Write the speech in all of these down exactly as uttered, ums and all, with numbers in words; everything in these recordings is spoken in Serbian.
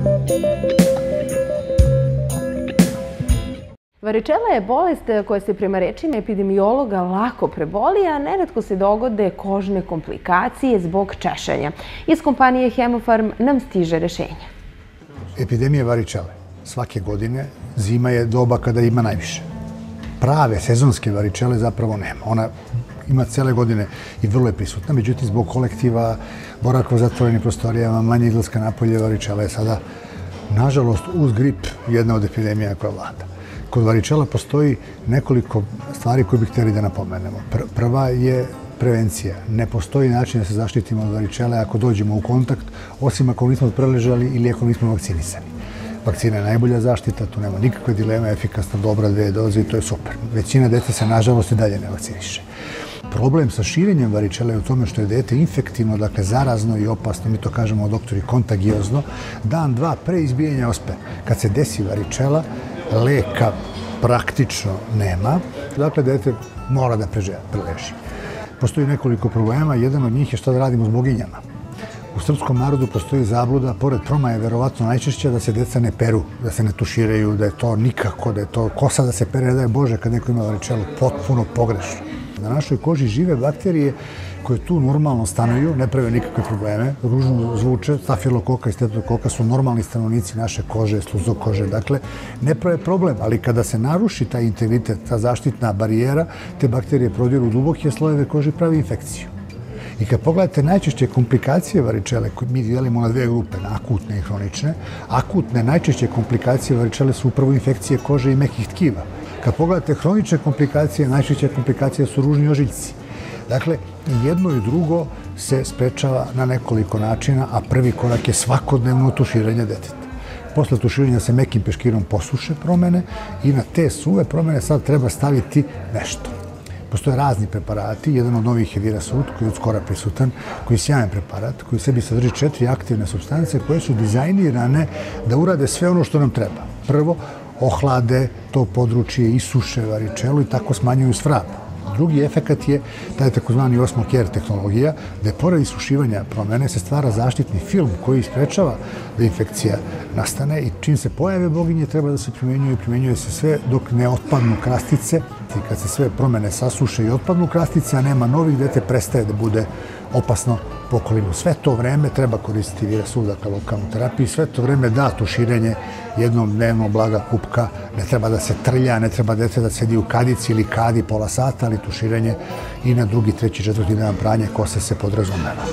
Varičela je bolest koja se prema rečima epidemiologa lako preboli, a neretko se dogode kožne komplikacije zbog češenja. Iz kompanije Hemofarm nam stiže rešenje. Epidemija varičele. Svake godine zima je doba kada ima najviše. Prave sezonske varičele zapravo nema. Ona ima cele godine i vrlo je prisutna. Međutim, zbog kolektiva, boravka u zatvorenim prostorijama, manje izlaska napolje, varičela je sada, nažalost, uz grip jedna od epidemija koja vlada. Kod varičela postoji nekoliko stvari koje bih htjeli da napomenemo. Prva je prevencija. Ne postoji način da se zaštitimo od varičele ako dođemo u kontakt, osim ako nismo preležali ili ako nismo vakcinisani. Vakcina je najbolja zaštita, tu nema nikakve dileme, efikasna, dobra, dve doze i to je super. Većina dece se, nažalost, i dalje ne vakciniše. Problem sa širenjem varičele je u tome što je dete infektivno, dakle zarazno i opasno, mi to kažemo doktori kontagiozno, dan, dva pre izbijanja ospe. Kad se desi varičela, leka praktično nema, dakle dete mora da preleži. Postoji nekoliko problema, jedan od njih je šta da radimo s boginjama. U srpskom narodu postoji zabluda, pored promaje verovatno najčešće da se deca ne peru, da se ne tuširaju, da je to nikako, da je to kosa da se pere, da je Bože kad neko ima varičelu, potpuno pogrešno. Na našoj koži žive bakterije koje tu normalno stanuju, ne prave nikakve probleme, ružno zvuče, stafilokoka i streptokoka su normalni stanovnici naše kože, sluzokože, dakle, ne prave problem, ali kada se naruši taj integritet, ta zaštitna barijera, te bakterije prodiru u duboke slojeve kože i pravi infekciju. I kad pogledate najčešće komplikacije varičele, koje mi delimo na dve grupe, na akutne i hronične, akutne najčešće komplikacije varičele su upravo infekcije kože i mekih tkiva. Kad pogledate hronične komplikacije, najčešće komplikacije su ružni ožiljci. Dakle, jedno i drugo se sprečava na nekoliko načina, a prvi korak je svakodnevno tuširanje deteta. Posle tuširanja se mekim peškirom posuše promene i na te suve promene sad treba staviti nešto. Postoje razni preparati, jedan od novih je Virasut, koji je od skora prisutan, koji je sjajan preparat, koji u sebi sadrži četiri aktivne supstance koje su dizajnirane da urade sve ono što nam treba. Prvo, ohlade to područje, isuše varičelu i tako smanjuju svrab. Drugi efekat je taj takozvani osmo care tehnologija, gde pored isušivanja promene se stvara zaštitni film koji sprečava da infekcija nastane i čim se pojave boginje treba da se primenjuje i primenjuje se sve dok ne otpadnu krastice. I kad se sve promene sasuše i otpadnu krastice, a nema novih, dete prestaje da bude opasno po okolinu. Sve to vreme treba koristiti Virasut, dakle lokalnu terapiju, sve to vreme da tuširanje jednom dnevno blaga kupka, ne treba da se trlja, ne treba dete da sedi u kadici ili kadi pola sata, ali tuširanje i na drugi, treći, četvrti dan pranje kose se podrazumeva.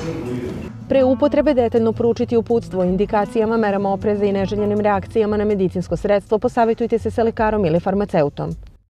Pre upotrebe detaljno proučiti uputstvo o indikacijama, merama opreza i neželjenim reakcijama na medicinsko sredstvo, posavjetujte se sa lekarom ili farmaceutom.